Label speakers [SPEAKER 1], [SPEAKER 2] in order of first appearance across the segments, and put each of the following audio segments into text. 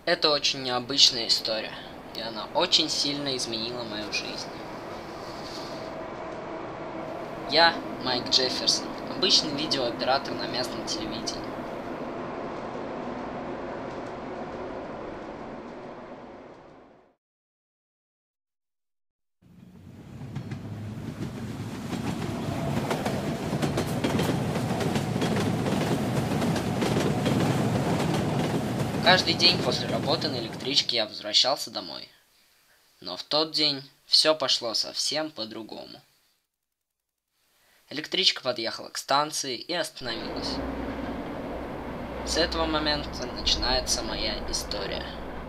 [SPEAKER 1] Это очень необычная история, и она очень сильно изменила мою жизнь. Я Майк Джефферсон, обычный видеооператор на местном телевидении. Каждый день после работы на электричке я возвращался домой. Но в тот день все пошло совсем по-другому. Электричка подъехала к станции и остановилась. С этого момента начинается моя история.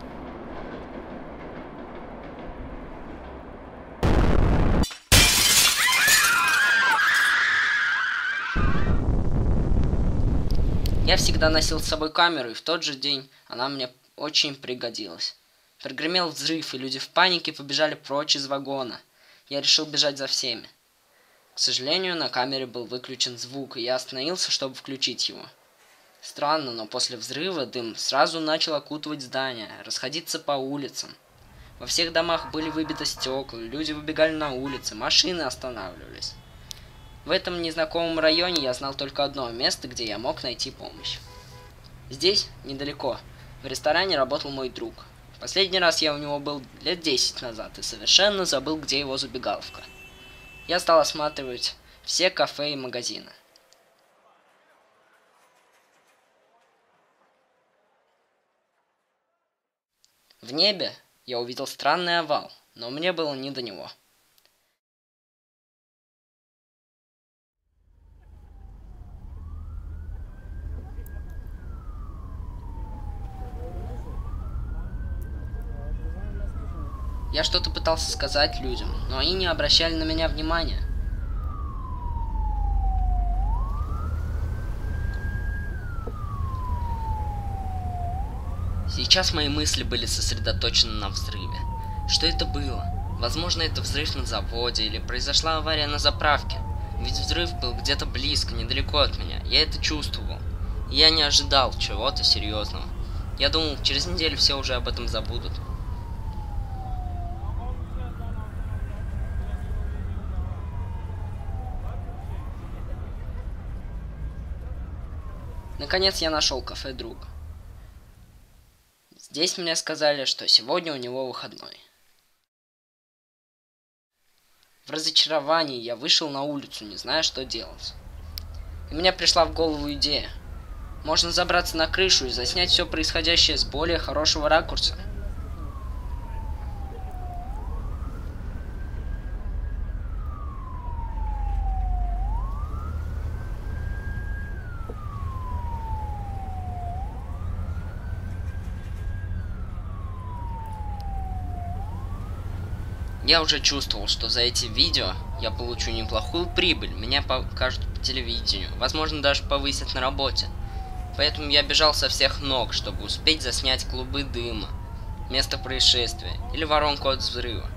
[SPEAKER 1] Я всегда носил с собой камеру, и в тот же день она мне очень пригодилась. Прогремел взрыв, и люди в панике побежали прочь из вагона. Я решил бежать за всеми. К сожалению, на камере был выключен звук, и я остановился, чтобы включить его. Странно, но после взрыва дым сразу начал окутывать здание, расходиться по улицам. Во всех домах были выбиты стекла, люди выбегали на улицы, машины останавливались. В этом незнакомом районе я знал только одно место, где я мог найти помощь. Здесь, недалеко, в ресторане работал мой друг. Последний раз я у него был лет 10 назад и совершенно забыл, где его забегаловка. Я стал осматривать все кафе и магазины. В небе я увидел странный овал, но мне было не до него. Я что-то пытался сказать людям, но они не обращали на меня внимания. Сейчас мои мысли были сосредоточены на взрыве. Что это было? Возможно, это взрыв на заводе или произошла авария на заправке. Ведь взрыв был где-то близко, недалеко от меня. Я это чувствовал. И я не ожидал чего-то серьезного. Я думал, через неделю все уже об этом забудут. Наконец я нашел кафе друга. Здесь мне сказали, что сегодня у него выходной. В разочаровании я вышел на улицу, не зная, что делать. И мне пришла в голову идея. Можно забраться на крышу и заснять все происходящее с более хорошего ракурса. Я уже чувствовал, что за эти видео я получу неплохую прибыль, меня покажут по телевидению, возможно, даже повысят на работе. Поэтому я бежал со всех ног, чтобы успеть заснять клубы дыма, место происшествия или воронку от взрыва.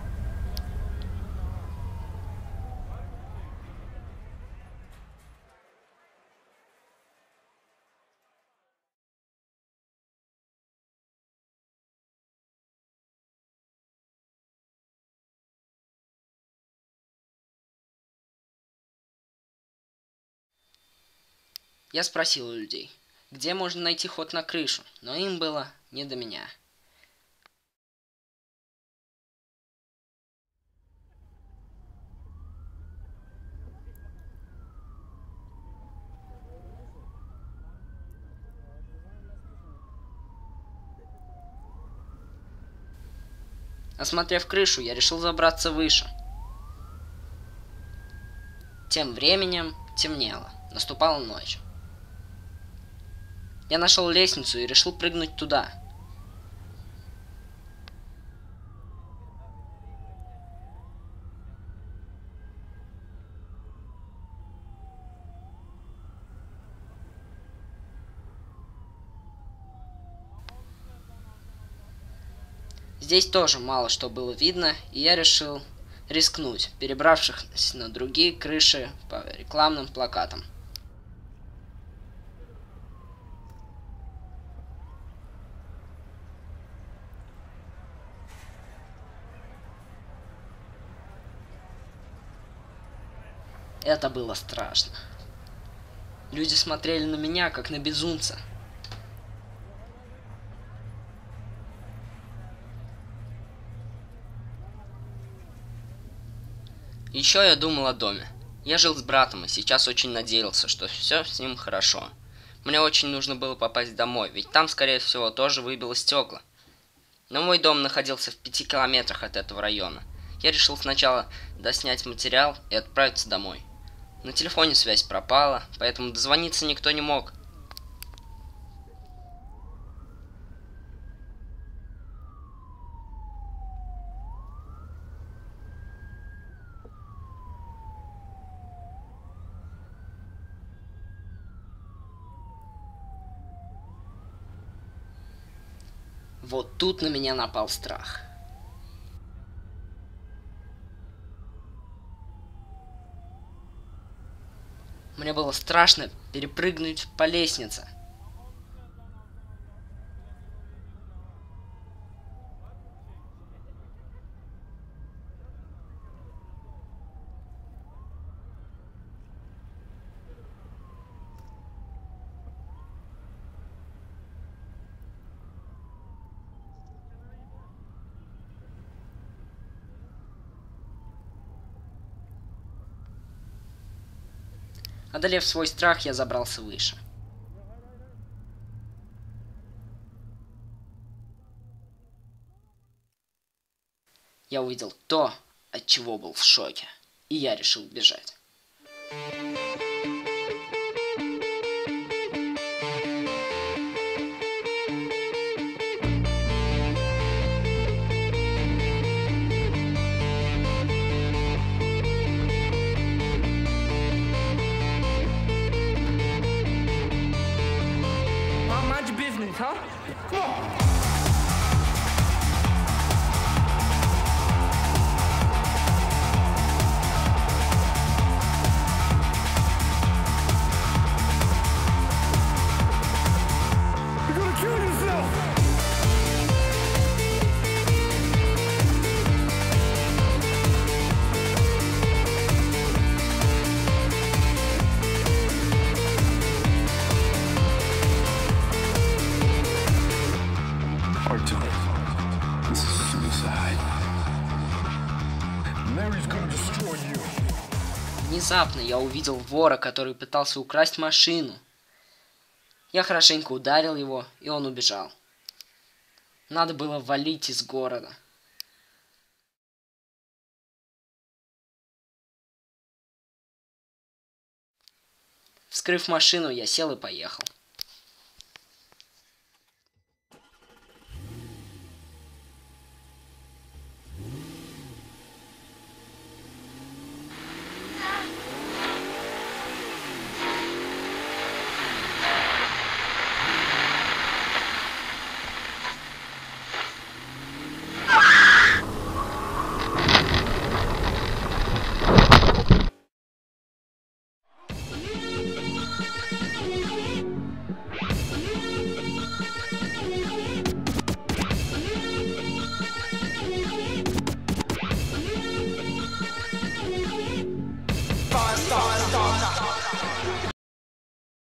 [SPEAKER 1] Я спросил у людей, где можно найти ход на крышу, но им было не до меня. Осмотрев крышу, я решил забраться выше. Тем временем темнело, наступала ночь. Я нашел лестницу и решил прыгнуть туда. Здесь тоже мало что было видно, и я решил рискнуть, перебравшись на другие крыши по рекламным плакатам. Это было страшно. Люди смотрели на меня, как на безумца. Еще я думал о доме. Я жил с братом и сейчас очень надеялся, что все с ним хорошо. Мне очень нужно было попасть домой, ведь там, скорее всего, тоже выбило стекла. Но мой дом находился в 5 километрах от этого района. Я решил сначала доснять материал и отправиться домой. На телефоне связь пропала, поэтому дозвониться никто не мог. Вот тут на меня напал страх. Мне было страшно перепрыгнуть по лестнице. Одолев свой страх, я забрался выше. Я увидел то, от чего был в шоке, и я решил бежать.
[SPEAKER 2] Mind your business, huh? Come on. You're gonna kill yourself.
[SPEAKER 3] Arthur, this is suicide. Mary's gonna destroy you.
[SPEAKER 1] Внезапно я увидел вора, который пытался украсть машину. Я хорошенько ударил его, и он убежал. Надо было валить из города. Вскрыв машину, я сел и поехал.